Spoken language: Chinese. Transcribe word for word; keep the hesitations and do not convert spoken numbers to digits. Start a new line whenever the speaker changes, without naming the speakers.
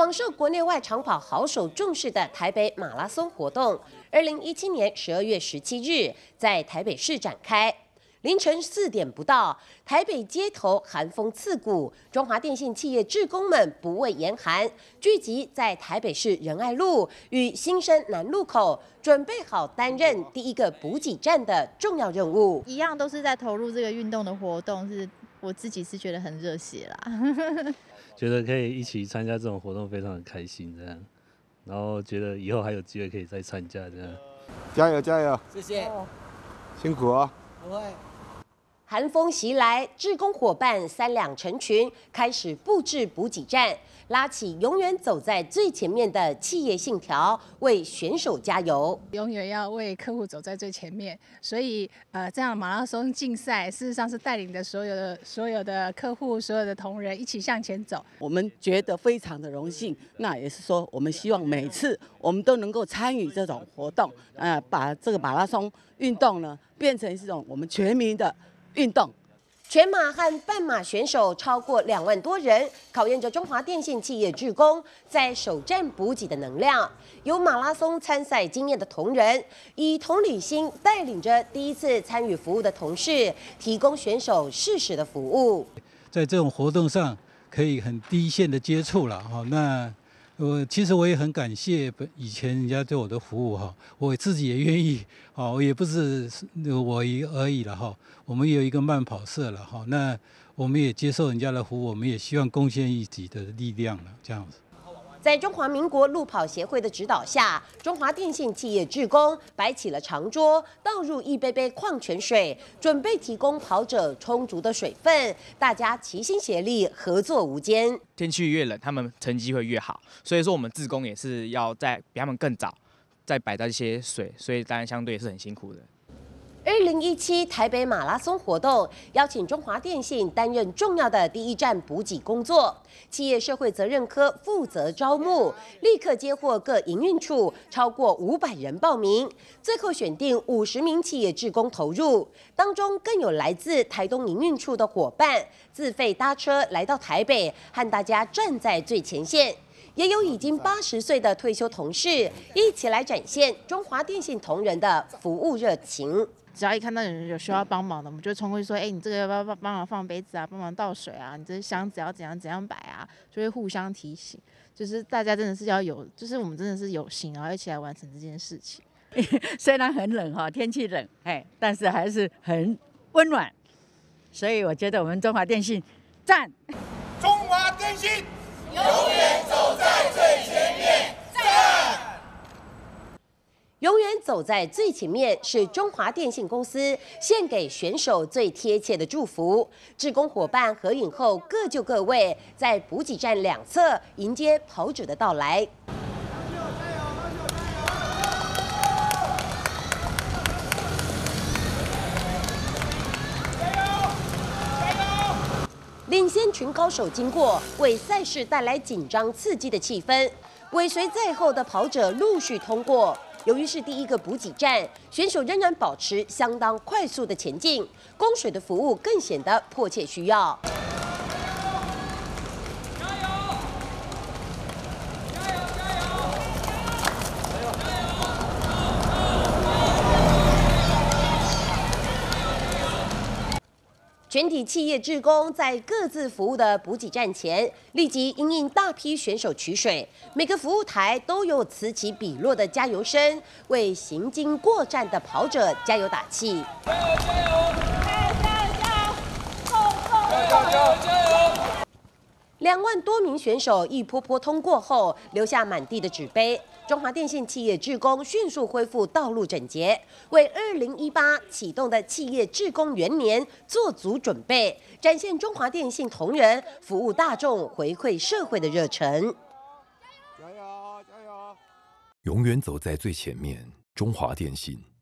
广受国内外长跑好手重视的台北马拉松活动，二零一七年十二月十七日在台北市展开。凌晨四点不到，台北街头寒风刺骨，中华电信企业志工们不畏严寒，聚集在台北市仁爱路与新生南路口，准备好担任第一个补给站的重要任务。
一样都是在投入这个运动的活动，是我自己是觉得很热血啦。
觉得可以一起参加这种活动，非常的开心这样，然后觉得以后还有机会可以再参加这样。
加油加油！
谢谢，
辛苦哦。
不会。
寒风袭来，志工伙伴三两成群，开始布置补给站，拉起永远走在最前面的企业信条，为选手加油。
永远要为客户走在最前面，所以呃，这样马拉松竞赛，事实上是带领的所有的所有的客户、所有的同仁一起向前走。
我们觉得非常的荣幸，那也是说，我们希望每次我们都能够参与这种活动，呃，把这个马拉松运动呢，变成这种我们全民的运动。
全马和半马选手超过两万多人，考验着中华电信企业志工在首站补给的能量。有马拉松参赛经验的同仁，以同理心带领着第一次参与服务的同事，提供选手适时的服务。
在这种活动上，可以很第一线的接触了哈。那我其实我也很感谢以前人家对我的服务哈，我自己也愿意啊，我也不是我而已了哈。我们有一个慢跑社了哈，那我们也接受人家的服务，我们也希望贡献一己的力量了，这样子。
在中华民国路跑协会的指导下，中华电信企业志工摆起了长桌，倒入一杯杯矿泉水，准备提供跑者充足的水分。大家齐心协力，合作无间。
天气越冷，他们成绩会越好，所以说我们志工也是要在比他们更早再摆到一些水，所以当然相对也是很辛苦的。
二零一七台北马拉松活动邀请中华电信担任重要的第一站补给工作，企业社会责任科负责招募，立刻接获各营运处超过五百人报名，最后选定五十名企业志工投入，当中更有来自台东营运处的伙伴自费搭车来到台北，和大家站在最前线。也有已经八十岁的退休同事一起来展现中华电信同仁的服务热情。
只要一看到有人有需要帮忙的，我们就会冲过去说：“哎、欸，你这个要不要帮忙放杯子啊？帮忙倒水啊？你这箱子要怎样怎样摆啊？”就会互相提醒，就是大家真的是要有，就是我们真的是有心，然后一起来完成这件事情。
虽然很冷哈，天气冷，哎，但是还是很温暖，所以我觉得我们中华电信赞！
中华电信
永远走在最前面，赞！
永远走在最前面是中华电信公司献给选手最贴切的祝福。志工伙伴合影后各就各位，在补给站两侧迎接跑者的到来。领先群高手经过，为赛事带来紧张刺激的气氛。尾随在后的跑者陆续通过。由于是第一个补给站，选手仍然保持相当快速的前进，供水的服务更显得迫切需要。
加油！加油！加油！
全体企业志工在各自服务的补给站前，立即因应大批选手取水。每个服务台都有此起彼落的加油声，为行经过站的跑者加油打气。
加油！加油！
加油！加油！加油！够够！
加油！加油！加油！
两万多名选手一波波通过后，留下满地的纸杯。中华电信企业志工迅速恢复道路整洁，为二零一八启动的企业志工元年做足准备，展现中华电信同仁服务大众、回馈社会的热忱。
加油！加油！
永远走在最前面，中华电信。